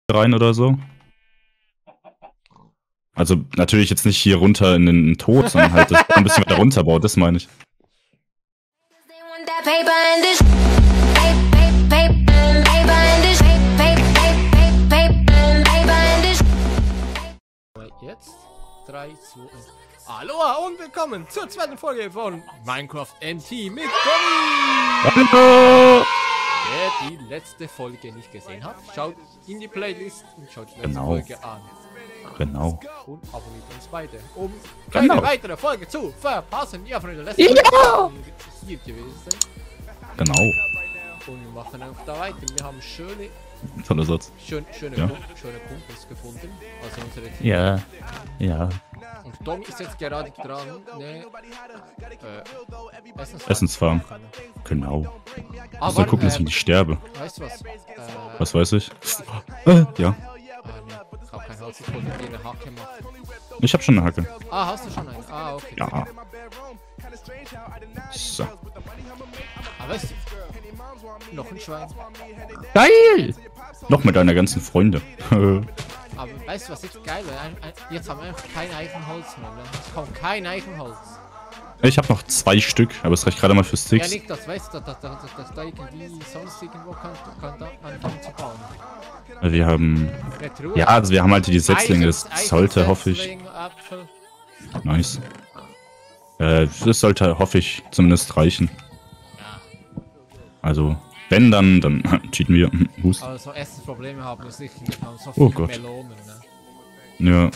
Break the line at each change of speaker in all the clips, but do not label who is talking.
rein oder so. Also natürlich jetzt nicht hier runter in den Tod, sondern halt das ein bisschen weiter runterbaut, das meine ich.
Jetzt 3, 2, 1. Aloha und willkommen zur zweiten Folge von Minecraft NT mit Tommy!
Hallo!
Wer die letzte Folge nicht gesehen hat, schaut in die Playlist und schaut die letzte Folge an.
Genau.
Und abonniert uns beide, um keine weitere Folge zu verpassen. Ja, von der letzten Folge hier gewesen sind.
Genau.
Und wir machen einfach da weiter. Wir haben schöne Kumpels gefunden. Also unsere Team.
Ja.
Und Tom ist jetzt gerade dran, ne
Essensfarm. Genau.
Aber
Ich soll gucken, dass ich nicht sterbe.
Weißt du was?
Was weiß ich? Ja.
Ich hab kein Holz, ich wollte dir eine Hacke machen.
Ich hab schon eine Hacke.
Ah, hast du schon eine? Ah, okay.
Ja. So.
Ah, weißt du? Noch ein Schwein.
Geil! Noch mit deiner ganzen Freunde.
Aber weißt du, was jetzt geil wäre? Jetzt haben wir einfach kein Eichenholz mehr. Ne? Es kommt kein Eichenholz.
Ich habe noch 2 Stück, aber es reicht gerade mal für
Ja,
Sticks.
nicht das, weißt du, dass da irgendwie sonst irgendwo kann anfangen zu bauen.
Wir haben... Ja, also wir haben halt die Setzlinge, das sollte, hoffe ich...
Apfel.
Nice. Das sollte, hoffe ich, zumindest reichen. Also, wenn dann cheaten wir. Hust.
Also Essensprobleme haben wir sicher nicht. Wir haben so
Oh
viele
Gott.
Melonen, ne?
Ja.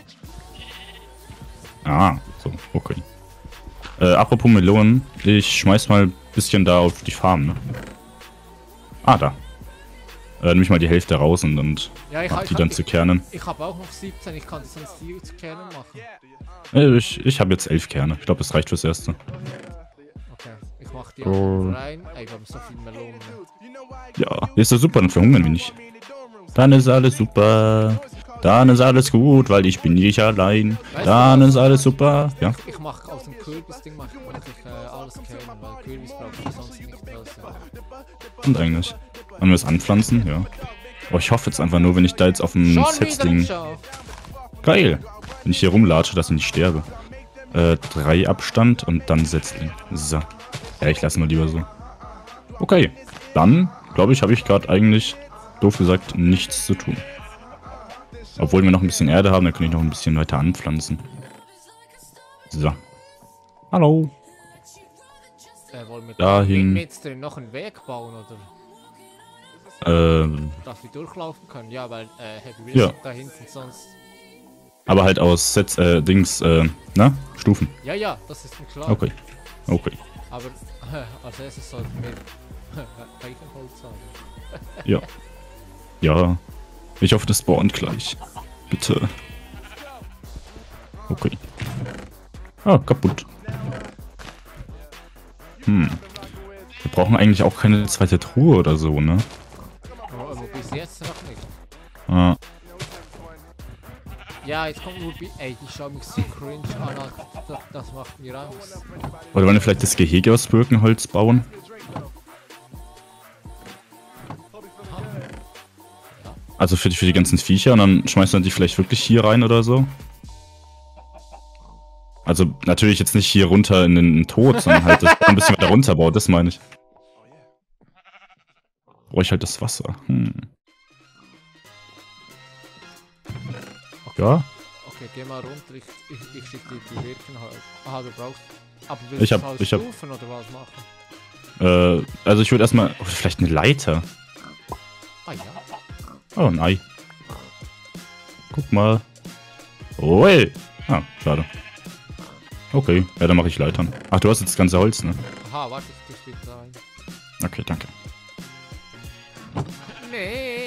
Ah, so, okay. Apropos Melonen, ich schmeiß mal ein bisschen da auf die Farm, ne? Ah, da. Nimm ich mal die Hälfte raus und
Ja,
mach die dann zu Kernen.
Ich habe auch noch 17, ich kann sonst die zu Kernen machen.
Ich habe jetzt 11 Kerne. Ich glaube, das reicht fürs Erste.
Okay, ich mach die rein. Ey, wir haben so viele Melonen.
Ja, ist ja super, dann verhungern wir nicht. Dann ist alles super. Dann ist alles gut, weil ich bin nicht allein.
Weißt
dann
du was?
ist alles super. Ja.
Ich mach aus dem Kürbisding wirklich alles kernen, weil Kürbis brauche ich sonst nicht raus.
Und eigentlich. Wollen wir es anpflanzen? Ja. Oh, ich hoffe jetzt einfach nur, wenn ich da jetzt auf dem Setzling... Geil! Wenn ich hier rumlatsche, dass ich nicht sterbe. 3 Abstand und dann Setzling. So. Ja, ich lasse mal lieber so. Okay. Dann, glaube ich, habe ich gerade eigentlich, doof gesagt, nichts zu tun. Obwohl wir noch ein bisschen Erde haben, dann kann ich noch ein bisschen weiter anpflanzen. So. Hallo.
Wollen wir
Dahin.
jetzt noch einen Weg bauen, oder? Dass wir durchlaufen können? Ja, weil Heavy Wheels da hinten sonst...
Aber halt aus na? Stufen.
Ja, das ist mir klar.
Okay.
Aber als erstes sollten wir Eichenholz haben.
Ja. Ja. Ich hoffe, das spawnt gleich. Bitte. Okay. Ah, kaputt. Wir brauchen eigentlich auch keine zweite Truhe oder so, ne?
Aber bis jetzt noch nicht.
Ah.
Ja, jetzt kommt nur... Ey, die schauen mich so cringe an. Das macht mir Angst.
Oder wollen wir vielleicht das Gehege aus Birkenholz bauen? Also für die ganzen Viecher und dann schmeißt man die vielleicht wirklich hier rein oder so? Also natürlich jetzt nicht hier runter in den Tod, sondern halt das ein bisschen weiter runterbaut, das meine ich. Brauche ich halt das Wasser. Ja?
Okay, geh mal runter, ich schicke dir die Birkenholz. Aha, du brauchst... Aber
Ich
willst
hab-
du Stufen oder was machen?
Also ich würde erstmal... Oh, vielleicht eine Leiter.
Ah ja.
Oh, nein. Guck mal. Ui. Ah, schade. Okay, ja, dann mache ich Leitern. Ach, du hast jetzt das ganze Holz, ne?
Aha, warte, ich steht da ein.
Okay, danke.
Nee.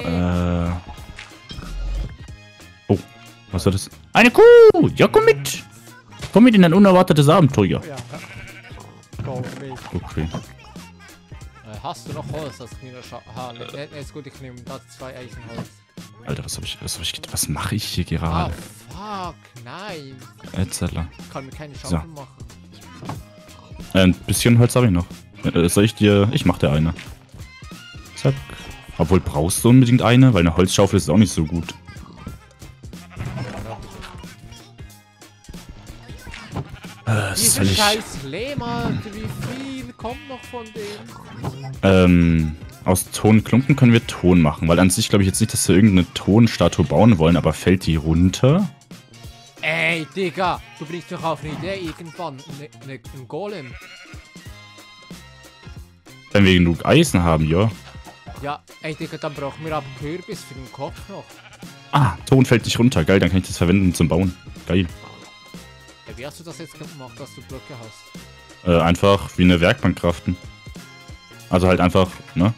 Oh, was war das? Eine Kuh! Ja, komm mit! Komm mit in ein unerwartetes Abenteuer.
Ja. Komm mit.
Okay.
Hast du noch Holz, dass ich mir das aha, ne, ist gut, ich nehme da 2 Eichenholz.
Alter, was mache ich hier
Ah,
gerade?
fuck, nein.
Erzähler.
Ich kann mir keine Schaufel machen.
Ein bisschen Holz habe ich noch. Soll ich dir... Ich mach dir eine. Zack. Obwohl, brauchst du unbedingt eine? Weil eine Holzschaufel ist auch nicht so gut.
Diese scheiß Lehm, Alter, wie viel kommt noch von denen?
Aus Tonklumpen können wir Ton machen, weil an sich glaube ich jetzt nicht, dass wir irgendeine Tonstatue bauen wollen, aber fällt die runter?
Ey, Digga, du bringst doch auf eine Idee irgendwann, einen Golem.
Wenn wir genug Eisen haben, ja.
Ja, ey, Digga, dann brauchen wir aber Kürbis für den Kopf noch.
Ah, Ton fällt nicht runter, geil, dann kann ich das verwenden zum Bauen. Geil.
Ey, wie hast du das jetzt gemacht, dass du Blöcke hast?
Einfach wie eine Werkbank craften. Also halt einfach, ne?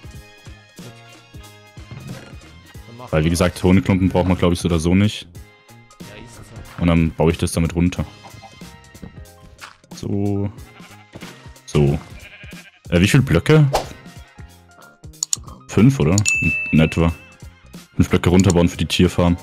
Weil wie gesagt, Tonklumpen braucht man glaube ich so oder so nicht.
Ja, ist so.
Und dann baue ich das damit runter. So. So. Wie viele Blöcke? 5, oder? In etwa. 5 Blöcke runterbauen für die Tierfarm.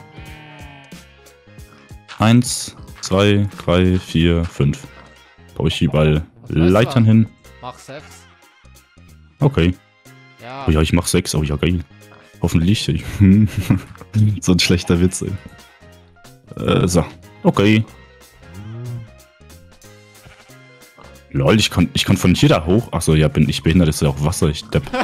1, 2, 3, 4, 5. Baue ich überall Leitern hin.
Mach 6.
Okay.
Ja.
Oh ja, ich mach 6. Oh ja, geil. Hoffentlich. So ein schlechter Witz, ey. So. Okay. Lol, ich konnt von hier da hoch. Achso, ja, bin ich behindert, ist ja auch Wasser, ich depp.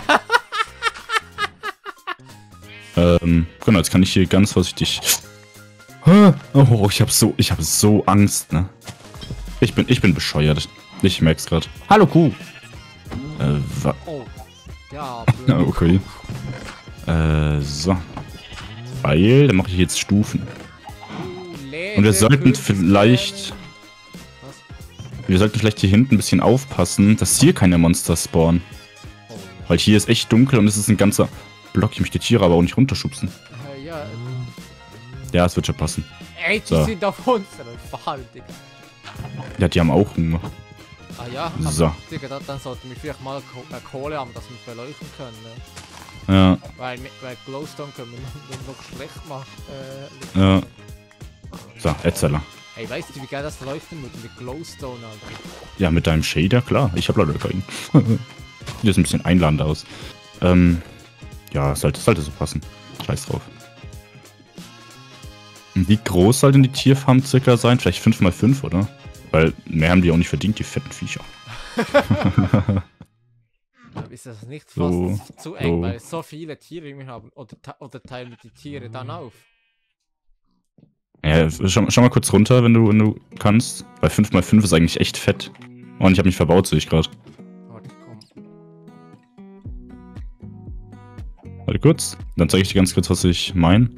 Genau, jetzt kann ich hier ganz vorsichtig. Oh, ich hab so Angst, ne? Ich bin bescheuert. Ich merk's grad. Hallo Kuh!
Oh. Ja,
ja, okay. So. Weil, dann mache ich jetzt Stufen. Und wir sollten vielleicht... Wir sollten vielleicht hier hinten ein bisschen aufpassen, dass hier keine Monster spawnen. Weil hier ist echt dunkel und es ist ein ganzer Block. Ich möchte die Tiere aber auch nicht runterschubsen.
Ja.
Ja, es wird schon passen.
Ey, die sind auf unseren Fall, Digga.
Ja, die haben auch Hunger.
Ah ja,
so.
Digga, dann sollten wir vielleicht mal Kohle haben, dass wir beleuchten können. Ne?
Ja.
Weil Glowstone können wir noch schlecht machen.
Ja. So, Etzeler.
Hey, weißt du, wie geil das leuchten wird mit Glowstone, Alter?
Ja, mit deinem Shader, klar. Ich habe leider keinen. Sieht ein bisschen einladend aus. Ja, sollte so passen. Scheiß drauf. Wie groß soll denn die Tierfarm circa sein? Vielleicht 5×5, oder? Weil mehr haben die auch nicht verdient, die fetten Viecher.
Ist das nicht fast zu eng, weil so viele Tiere wir haben? Oder teilen wir die Tiere dann auf?
Ja, schau mal kurz runter, wenn du kannst. Weil 5×5 ist eigentlich echt fett. Und ich habe mich verbaut, sehe ich gerade.
Warte, komm.
Warte kurz. Dann zeige ich dir ganz kurz, was ich meine.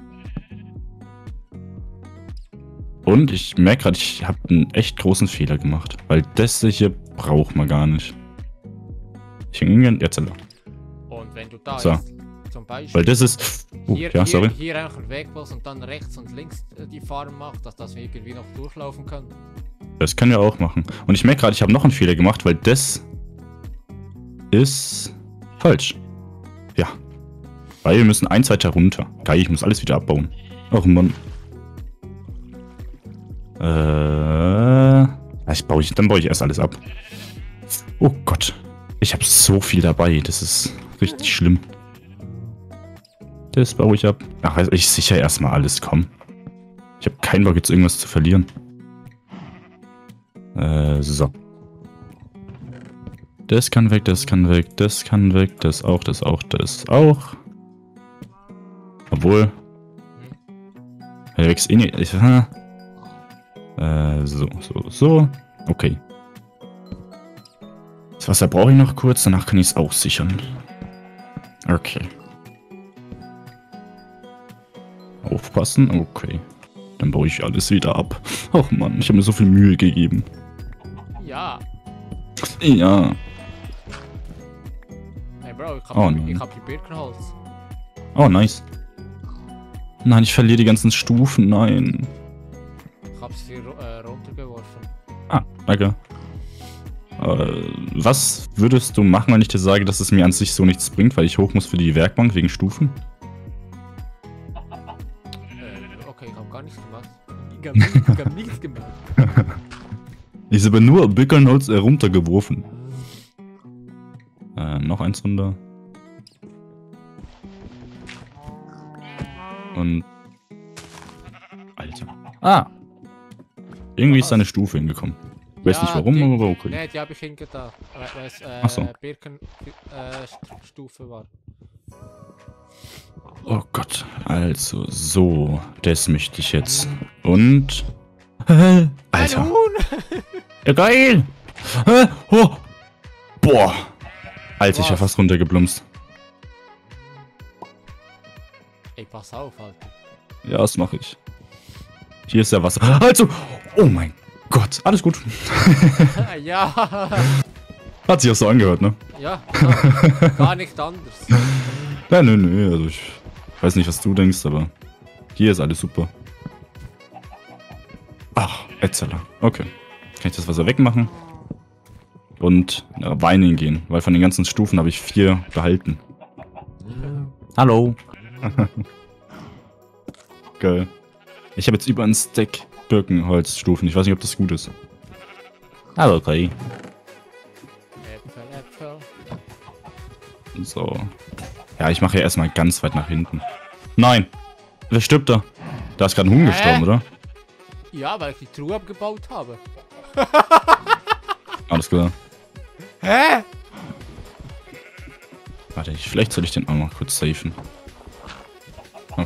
Und ich merke gerade, ich habe einen echt großen Fehler gemacht. Weil das hier braucht man gar nicht. Jetzt.
Und wenn du da
so.
Jetzt, zum Beispiel...
Weil das ist...
hier einfach einen Weg bloß und dann rechts und links die Farm macht, dass wir irgendwie noch durchlaufen können.
Das können wir auch machen. Und ich merke gerade, ich habe noch einen Fehler gemacht, weil das ist falsch. Ja. Weil wir müssen eins weiter runter. Geil, ich muss alles wieder abbauen. Ach Mann. Dann baue ich erst alles ab. Oh Gott. Ich habe so viel dabei. Das ist richtig schlimm. Das baue ich ab. Ach, also ich sichere erstmal alles, komm. Ich habe keinen Bock, jetzt irgendwas zu verlieren. So. Das kann weg, das kann weg, das kann weg, das auch, das auch, das auch. Obwohl. Der wächst eh nicht. So. Okay. Das Wasser brauche ich noch kurz, danach kann ich es auch sichern. Okay. Aufpassen, okay. Dann baue ich alles wieder ab. Och Mann, ich habe mir so viel Mühe gegeben.
Ja.
Ja.
Hey Bro, ich hab hier Birkenholz.
Oh, nice. Nein, ich verliere die ganzen Stufen, nein.
Ich hab's hier runtergeworfen.
Ah, danke. Was würdest du machen, wenn ich dir sage, dass es mir an sich so nichts bringt, weil ich hoch muss für die Werkbank wegen Stufen?
Okay, ich hab gar nichts gemacht. Ich hab nichts gemacht.
Ich habe nur Birkenholz runtergeworfen. Noch eins runter. Und... Alter. Ah! Irgendwie ist da eine Stufe hingekommen. Ich weiß nicht warum, aber okay.
Ne, die habe ich hingedacht. Weil es
Achso.
Birkenstufe war.
Oh Gott. Also, so. Das möchte ich jetzt. Und... Alter.
Ein Huhn!
Ja, geil! Oh. Boah! Alter, ich hab fast runtergeblumst.
Ey, pass auf, Alter.
Ja, das mache ich. Hier ist ja Wasser. Also! Oh mein Gott! Alles gut.
Ja!
Hat sich auch so angehört, ne?
Ja, klar. Gar nicht anders.
Ja, nö. Also ich weiß nicht, was du denkst, aber hier ist alles super. Ach, Etzela. Okay. Kann ich das Wasser wegmachen? Und weinen gehen, weil von den ganzen Stufen habe ich 4 behalten. Hallo. Geil. Ich habe jetzt über einen Stack Birkenholzstufen. Ich weiß nicht, ob das gut ist. Aber okay.
Äpfel.
So. Ja, ich mache ja erstmal ganz weit nach hinten. Nein! Wer stirbt da? Da ist gerade ein Huhn gestorben, oder?
Ja, weil ich die Truhe abgebaut habe.
Alles klar.
Hä?
Warte, vielleicht soll ich den auch mal kurz safen. Okay.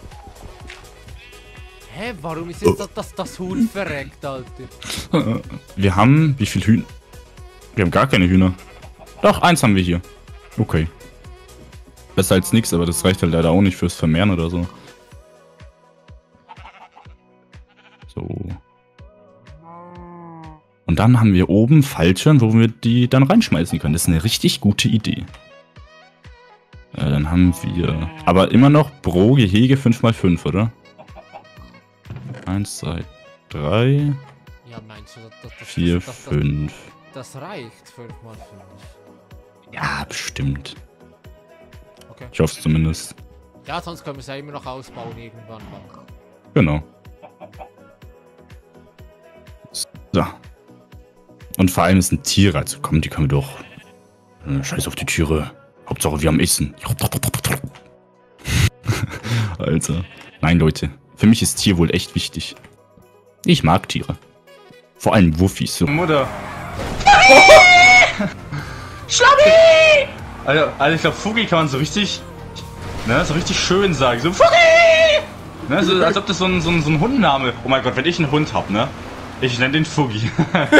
Hä, warum ist jetzt das Huhn verreckt, Alter?
Wir haben... Wie viel Hühner? Wir haben gar keine Hühner. Doch, 1 haben wir hier. Okay. Besser als nichts, aber das reicht halt leider auch nicht fürs Vermehren oder so. So. Und dann haben wir oben Falltüren, wo wir die dann reinschmeißen können. Das ist eine richtig gute Idee. Dann haben wir... Aber immer noch pro Gehege 5×5, oder? 1, 2, 3...
Ja, meinst du, das
4, 5...
Das reicht, 5×5.
Ja, bestimmt.
Okay.
Ich hoffe es zumindest.
Ja, sonst können wir es ja immer noch ausbauen irgendwann mal.
Genau. So. Und vor allem ist ein Tier, also komm, die können wir doch. Scheiß auf die Tiere. Hauptsache wir haben Essen. Alter. Nein, Leute. Für mich ist Tier wohl echt wichtig. Ich mag Tiere. Vor allem Wuffis. So.
Mutter. Schlappi! Also ich glaube, Fugi kann man so richtig, ne, so richtig schön sagen. So, Fugi! Ne, so, als ob das so ein Hundenname. Oh mein Gott, wenn ich einen Hund hab, ne? Ich nenne den Fugi.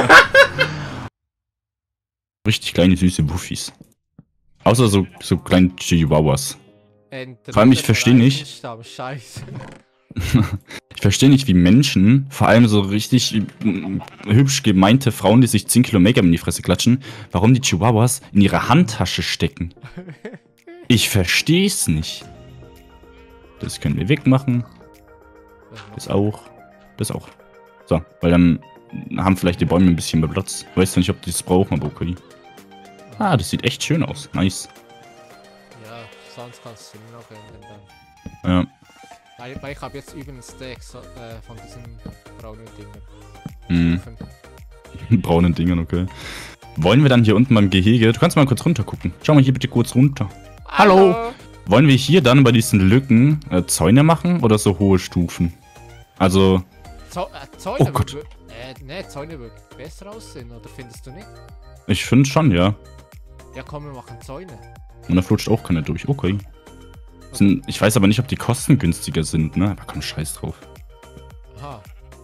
Richtig kleine, süße Wuffis. Außer so kleine Chihuahuas. Vor allem, ich verstehe nicht.
Scheiße.
Ich verstehe nicht, wie Menschen, vor allem so richtig hübsch gemeinte Frauen, die sich 10 Kilo Make-up in die Fresse klatschen, warum die Chihuahuas in ihre Handtasche stecken. Ich verstehe es nicht. Das können wir wegmachen. Das auch. Das auch. So, weil dann haben vielleicht die Bäume ein bisschen mehr Platz. Ich weiß nicht, ob die das brauchen, aber okay. Ah, das sieht echt schön aus. Nice.
Ja, sonst kannst du nur noch ändern
Ja.
dann. Weil ich habe jetzt über einen Stack von diesen braunen Dingen.
Braunen Dingern, okay. Wollen wir dann hier unten beim Gehege... Du kannst mal kurz runter gucken. Schau mal hier bitte kurz runter. Hallo! Wollen wir hier dann bei diesen Lücken Zäune machen oder so hohe Stufen? Also...
Zäune
oh Gott.
Ne, Zäune wird besser aussehen, oder findest du nicht?
Ich finde schon, ja.
Ja komm, wir machen Zäune.
Und da flutscht auch keiner durch. Okay. Ich weiß aber nicht, ob die kostengünstiger sind, ne? Aber komm, scheiß drauf.
Aha.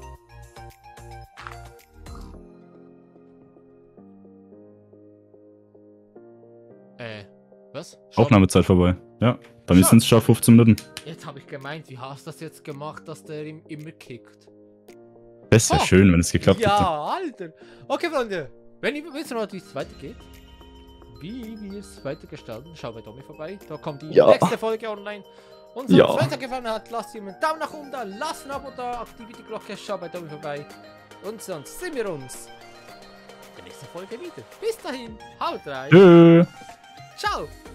Was? Schon?
Aufnahmezeit vorbei. Ja. Bei mir sind es schon 15 Minuten.
Jetzt habe ich gemeint, wie hast du das jetzt gemacht, dass der ihm immer kickt?
Das wäre schön, wenn es geklappt hätte.
Ja, Alter. Okay, Freunde. Wenn ihr wisst, wie es weitergeht, wie wir es weitergestalten, schaut bei Domi vorbei. Da kommt die nächste Folge online. Und wenn es euch gefallen hat, lasst ihr einen Daumen nach oben da, lasst ein Abo da, aktiviert die Glocke, schaut bei Domi vorbei. Und sonst sehen wir uns in der nächsten Folge wieder. Bis dahin, haut rein.
Tschö.
Ciao.